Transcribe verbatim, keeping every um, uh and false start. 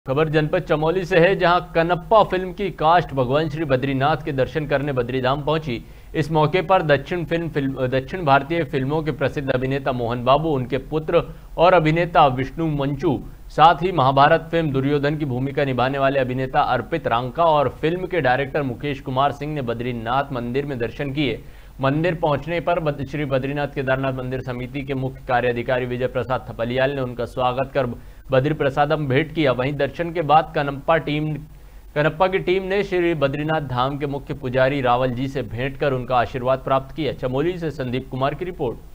खबर जनपद चमोली से है, जहां कनप्पा फिल्म की कास्ट भगवान श्री बद्रीनाथ के दर्शन करने बद्रीधाम पहुंची। इस मौके पर दक्षिण फिल्म, फिल्म दक्षिण भारतीय फिल्मों के प्रसिद्ध अभिनेता मोहन बाबू, उनके पुत्र और अभिनेता विष्णु मंचू, साथ ही महाभारत फिल्म दुर्योधन की भूमिका निभाने वाले अभिनेता अर्पित रांका और फिल्म के डायरेक्टर मुकेश कुमार सिंह ने बद्रीनाथ मंदिर में दर्शन किए। मंदिर पहुंचने पर श्री बद्रीनाथ केदारनाथ मंदिर समिति के मुख्य कार्याधिकारी विजय प्रसाद थपलियाल ने उनका स्वागत कर बद्री प्रसादम भेंट किया। वहीं दर्शन के बाद कनप्पा टीम कनप्पा की टीम ने श्री बद्रीनाथ धाम के मुख्य पुजारी रावल जी से भेंट कर उनका आशीर्वाद प्राप्त किया। चमोली से संदीप कुमार की रिपोर्ट।